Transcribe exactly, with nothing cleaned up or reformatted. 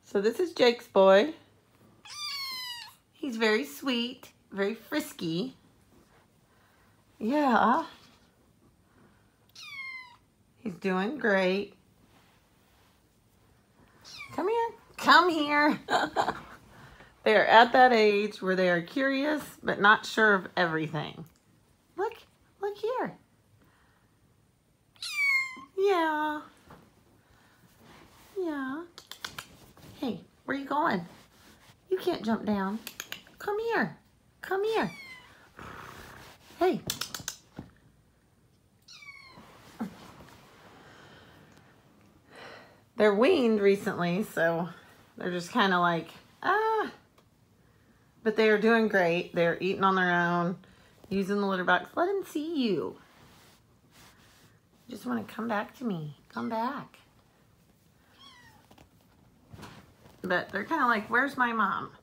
So this is Jake's boy. He's very sweet, very frisky. Yeah. He's doing great. Come here. Come here. They are at that age where they are curious, but not sure of everything. Look, look here. Yeah. Yeah. Hey, where you going? You can't jump down. Come here. Come here. Hey. They're weaned recently, so they're just kind of like, ah. But they are doing great. They're eating on their own, using the litter box. Let him see you. You just want to come back to me. Come back. But they're kind of like, where's my mom?